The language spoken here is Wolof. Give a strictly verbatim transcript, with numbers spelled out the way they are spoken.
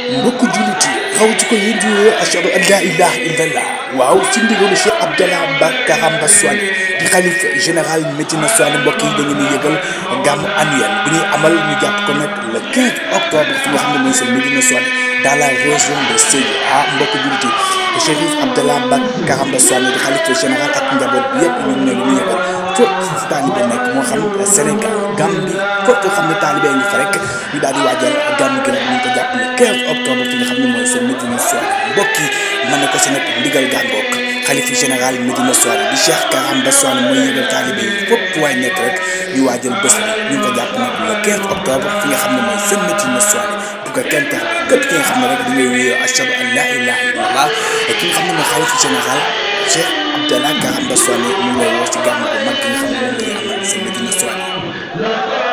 mbokku jullit yi xaw ci ko yéen di ashhadu an laa ilaaha illallah waaw ci ndigalu Cheikh Abdallah Karamba Souhané di xalif général Médina Souhané mbokk yi dañu ñuy yëgal gàmmu annuel bu ñuy amal ñu jàpp ko nag le quinze octobre fi nga xam ne mooy sa Médina Souhané dans la région de Sédhiou ah mbokku jullit yi Chérif Abdallah Karamba Souhané di xalif général ak njaboot bi yëpp ñoom ñoo ñu yëgal fépp fu taalibe nekk moo xam Sénégal Gambie fépp xam ne taalibe ngi fa rek ñu daal di waajal gàmmu gi nag ñu ko jàpp le quinze octobre fi nga xam ne mooy sa Médina Souhané mbokk yi mën na ko si nag ndigal gàngook xalifu général Médina Souhané di Cheikh Karamba Souhané mooy yëgal taalibe yi fépp waay nekk rek ñu waajal bés bi ñu ngi ko jàpp nag le quinze octobre fi nga xam ne mooy sa Médina Souhané bu ko kenn tax képp ki nga xam ne rek da ngay wéyoo ashhadu an laa ilaaha illallah ki nga xam ne mooy xalifu général Cheikh Abdallah Karamba Souhané ñu ngi lay woo si gàmmu bu mag gi nga xam ne moom la ñu amal sa Médina Souhané